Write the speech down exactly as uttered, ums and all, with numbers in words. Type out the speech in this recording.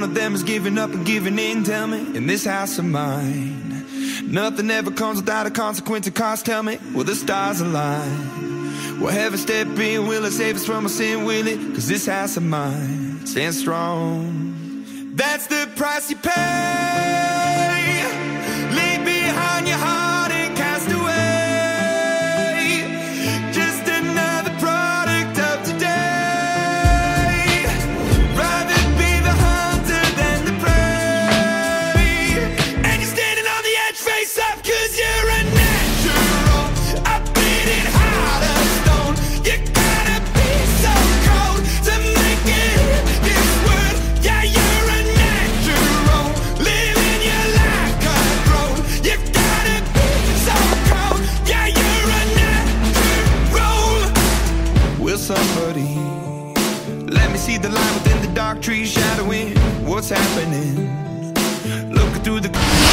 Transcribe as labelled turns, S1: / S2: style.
S1: one of them is giving up and giving in. Tell me, in this house of mine, nothing ever comes without a consequence of cost. Tell me, will the stars align? Will heaven step in? Will it save us from our sin? Will it? Cause this house of mine stands strong. That's the price you pay. Leave behind your heart and cast away. Just another product of today. Rather be the hunter than the prey. And you're standing on the edge, face up, cause you're a natural. I beat it hard as stone. You gotta be so cold to make it in this world. Yeah, you're a natural, living your life control. You gotta be so cold. Yeah, you're a natural. Will somebody let me see the light within the dark trees shadowing what's happening? Looking through the